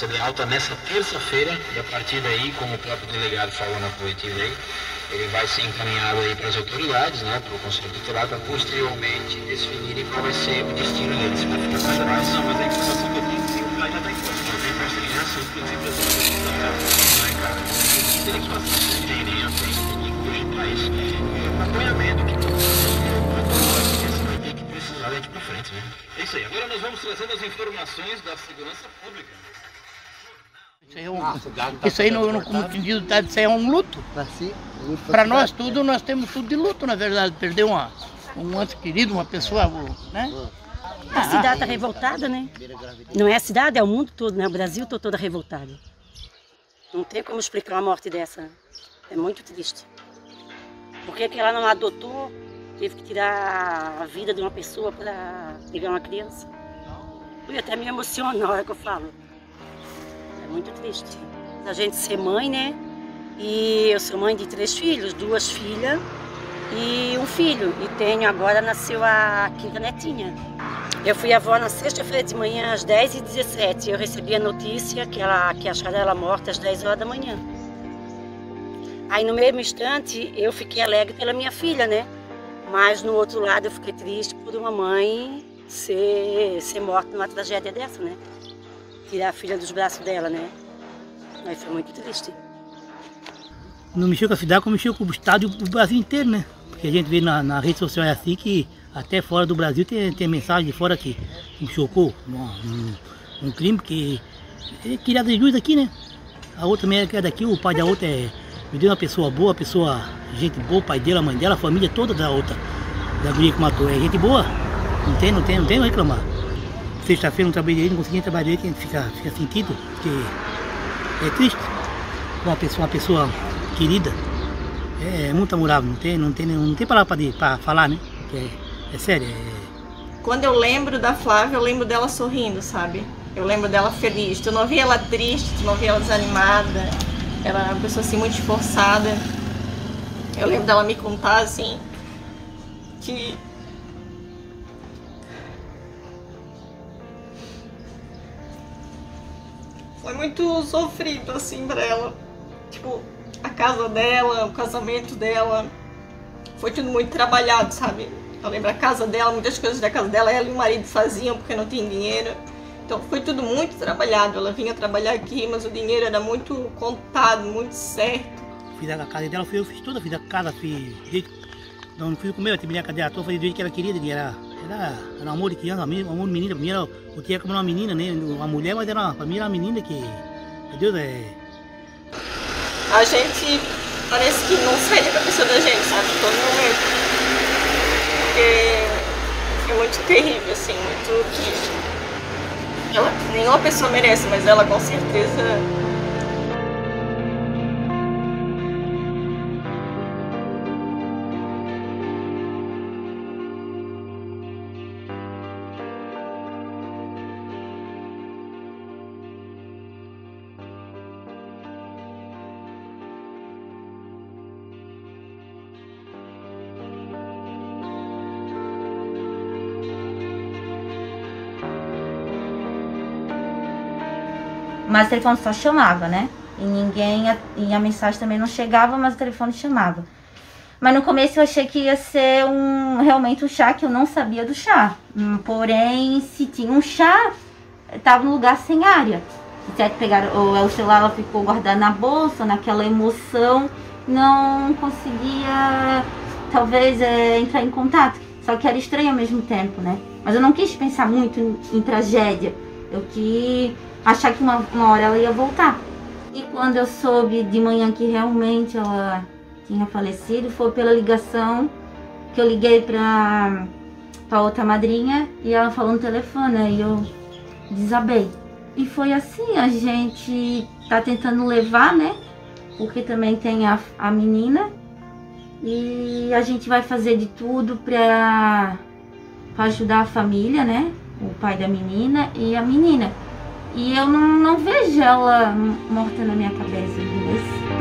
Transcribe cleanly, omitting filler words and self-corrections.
conceder alta nessa terça-feira, e a partir daí, como o próprio delegado falou na coletiva aí, ele vai ser encaminhado aí para as autoridades, né, para o Conselho Tutelar, para posteriormente definirem qual vai ser o destino dele, se vai ficar mais atrás. Não, mas a informação que eu tenho é que o pai já está em posse, já tem parceria, os princípios da cara. Tem legislação, tem hoje traz acompanhamento que vai ter que precisar daqui para frente, né? É isso aí. Agora nós vamos trazendo as informações da segurança pública. Isso aí, como entendido, isso aí é um luto. Para nós tudo, nós temos tudo de luto, na verdade. Perder um ente querido, uma pessoa, né? A cidade está revoltada, né? Não é a cidade, é o mundo todo, né? O Brasil está todo revoltado. Não tem como explicar uma morte dessa. É muito triste. Por que ela não adotou, teve que tirar a vida de uma pessoa para pegar uma criança? Eu até me emociono na hora que eu falo. É muito triste. A gente ser mãe, né? E eu sou mãe de 3 filhos, 2 filhas e um filho. E tenho agora, nasceu a 5ª netinha. Eu fui avó na sexta-feira de manhã, às 10h17. Eu recebi a notícia que acharam ela morta às 10 horas da manhã. Aí no mesmo instante eu fiquei alegre pela minha filha, né? Mas no outro lado eu fiquei triste por uma mãe ser morta numa tragédia dessa, né? Tirar a filha dos braços dela, né? Aí foi muito triste. Não mexeu com a cidade, como mexeu com o estado e o Brasil inteiro, né? Porque a gente vê na rede social assim que até fora do Brasil tem mensagem de fora que me chocou. Um crime que é tirado de juiz aqui, né? A outra mulher que é daqui, o pai da outra me deu uma pessoa boa, gente boa, o pai dela, a mãe dela, a família toda da outra, da guria que matou. É gente boa, não tem o que reclamar. Sexta-feira não trabalhei, não consegui trabalhar, a gente fica sentido, porque é triste. Uma pessoa querida, é muito amorável, não tem palavra para falar, né? Porque é sério. Quando eu lembro da Flávia, eu lembro dela sorrindo, sabe? Eu lembro dela feliz. Tu não via ela triste, tu não via ela desanimada. Ela era uma pessoa assim muito esforçada. Eu lembro dela me contar assim que foi muito sofrido assim pra ela. Tipo, a casa dela, o casamento dela, foi tudo muito trabalhado, sabe? Eu lembro a casa dela, muitas coisas da casa dela, ela e o marido faziam porque não tinha dinheiro. Então foi tudo muito trabalhado. Ela vinha trabalhar aqui, mas o dinheiro era muito contado, muito certo. Fiz a casa dela, eu fiz toda, fiz a casa, não fui comer, eu terminei a cadeira toda, fiz do jeito que ela queria, era um amor de criança, um amor de menina. Pra mim eu tinha como uma menina, né? Uma mulher, mas pra mim era uma menina que, meu Deus, A gente parece que não sai da cabeça da gente, sabe? Todo momento. Porque é muito terrível, assim, muito triste. Nenhuma pessoa merece, mas ela com certeza. Mas o telefone só chamava, né? E a mensagem também não chegava, mas o telefone chamava. Mas no começo eu achei que ia ser realmente um chá, que eu não sabia do chá. Porém, se tinha um chá, estava no lugar sem área. O celular ela ficou guardada na bolsa, naquela emoção, não conseguia, talvez, entrar em contato. Só que era estranho ao mesmo tempo, né? Mas eu não quis pensar muito em tragédia. Eu quis achar que uma hora ela ia voltar. E quando eu soube de manhã que realmente ela tinha falecido, foi pela ligação que eu liguei para outra madrinha e ela falou no telefone, aí eu desabei. E foi assim, a gente tá tentando levar, né? Porque também tem a menina e a gente vai fazer de tudo para ajudar a família, né? O pai da menina e a menina. E eu não vejo ela morta na minha cabeça, entendeu?